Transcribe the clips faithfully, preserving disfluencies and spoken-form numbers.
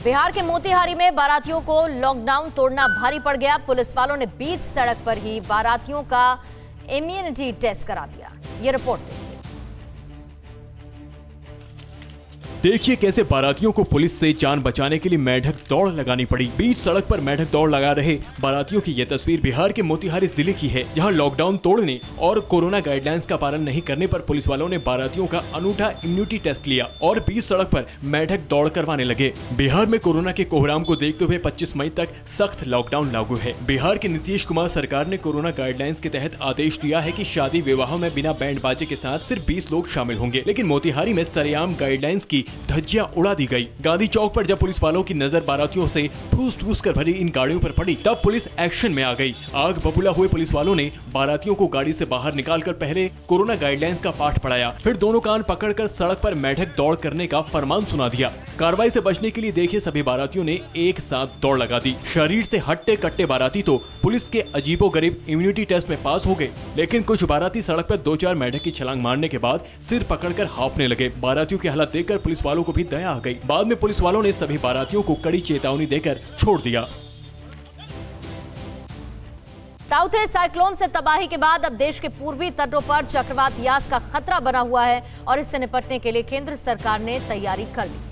बिहार के मोतिहारी में बारातियों को लॉकडाउन तोड़ना भारी पड़ गया। पुलिस वालों ने बीच सड़क पर ही बारातियों का इम्यूनिटी टेस्ट करा दिया। ये रिपोर्ट देखिए। देखिए कैसे बारातियों को पुलिस से जान बचाने के लिए मेढक दौड़ लगानी पड़ी। बीच सड़क पर मेढक दौड़ लगा रहे बारातियों की यह तस्वीर बिहार के मोतिहारी जिले की है, जहां लॉकडाउन तोड़ने और कोरोना गाइडलाइंस का पालन नहीं करने पर पुलिस वालों ने बारातियों का अनूठा इम्यूनिटी टेस्ट लिया और बीच सड़क पर मेढक दौड़ करवाने लगे। बिहार में कोरोना के कोहराम को देखते हुए पच्चीस मई तक सख्त लॉकडाउन लागू है। बिहार के नीतीश कुमार सरकार ने कोरोना गाइडलाइंस के तहत आदेश दिया है कि शादी विवाह में बिना बैंड बाजे के साथ सिर्फ बीस लोग शामिल होंगे, लेकिन मोतिहारी में सरेआम गाइडलाइंस की धज्जियां उड़ा दी गई। गांधी चौक पर जब पुलिस वालों की नजर बारातियों से ठूस ठूस कर भरी इन गाड़ियों पर पड़ी, तब पुलिस एक्शन में आ गई। आग बबूला हुए पुलिस वालों ने बारातियों को गाड़ी से बाहर निकालकर पहले कोरोना गाइडलाइंस का पाठ पढ़ाया, फिर दोनों कान पकड़कर सड़क पर मेढक दौड़ करने का फरमान सुना दिया। कार्रवाई से बचने के लिए देखिए सभी बारातियों ने एक साथ दौड़ लगा दी। शरीर से हट्टे कट्टे बाराती तो पुलिस के अजीबोगरीब इम्यूनिटी टेस्ट में पास हो गए, लेकिन कुछ बाराती सड़क पर दो चार मेढक की छलांग मारने के बाद सिर पकड़कर हांफने लगे। बारातियों की हालत देखकर पुलिस वालों को भी दया आ गई। बाद में पुलिस वालों ने सभी बारातियों को कड़ी चेतावनी देकर छोड़ दिया। ताउते साइक्लोन से तबाही के बाद अब देश के पूर्वी तटों पर चक्रवात यास का खतरा बना हुआ है और इससे निपटने के लिए केंद्र सरकार ने तैयारी कर ली।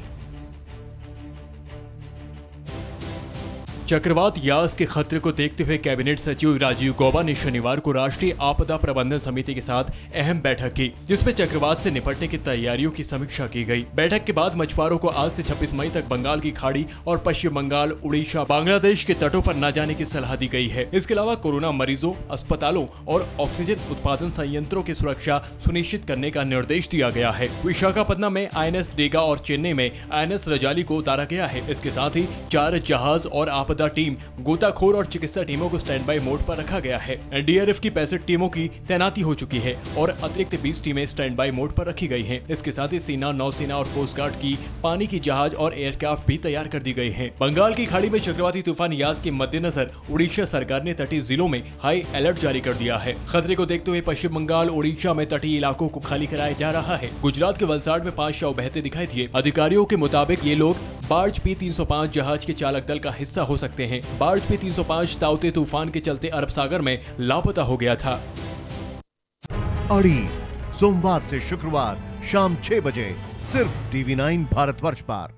चक्रवात यास के खतरे को देखते हुए कैबिनेट सचिव राजीव गौबा ने शनिवार को राष्ट्रीय आपदा प्रबंधन समिति के साथ अहम बैठक की, जिसमें चक्रवात से निपटने की तैयारियों की समीक्षा की गई। बैठक के बाद मछुआरों को आज से छब्बीस मई तक बंगाल की खाड़ी और पश्चिम बंगाल, उड़ीसा, बांग्लादेश के तटों पर न जाने की सलाह दी गई है। इसके अलावा कोरोना मरीजों, अस्पतालों और ऑक्सीजन उत्पादन संयंत्रों की सुरक्षा सुनिश्चित करने का निर्देश दिया गया है। विशाखापट्टनम में आई एन एस डेगा और चेन्नई में आई एन एस रजाली को उतारा गया है। इसके साथ ही चार जहाज और आपदा टीम, गोताखोर और चिकित्सा टीमों को स्टैंड बाई मोड पर रखा गया है। एन डी आर एफ की पैंसठ टीमों की तैनाती हो चुकी है और अतिरिक्त बीस टीमें स्टैंड बाई मोड पर रखी गई हैं। इसके साथ ही सेना, नौसेना और कोस्ट गार्ड की पानी की जहाज और एयरक्राफ्ट भी तैयार कर दी गई हैं। बंगाल की खाड़ी में चक्रवाती तूफान यास के मद्देनजर उड़ीसा सरकार ने तटीय जिलों में हाई अलर्ट जारी कर दिया है। खतरे को देखते हुए पश्चिम बंगाल, उड़ीसा में तटीय इलाकों को खाली कराया जा रहा है। गुजरात के वलसाड़ में पांच शव बहते दिखाई दिए। अधिकारियों के मुताबिक ये लोग बार्ज पी तीन सौ पाँच जहाज के चालक दल का हिस्सा हो सकते हैं। बार्ज पी तीन सौ पाँच ताउते तूफान के चलते अरब सागर में लापता हो गया था। अड़ी सोमवार से शुक्रवार शाम छह बजे सिर्फ टीवी नाइन भारतवर्ष पर।